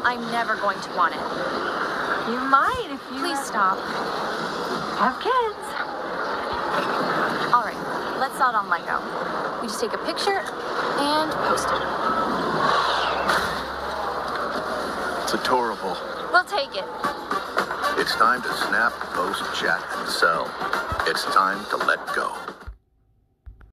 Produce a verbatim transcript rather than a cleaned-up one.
I'm never going to want it. You might if you Please stop. have kids. All right, let's start on Letgo. We just take a picture and post it. It's adorable. We'll take it. It's time to snap, post, chat, and sell. It's time to let go.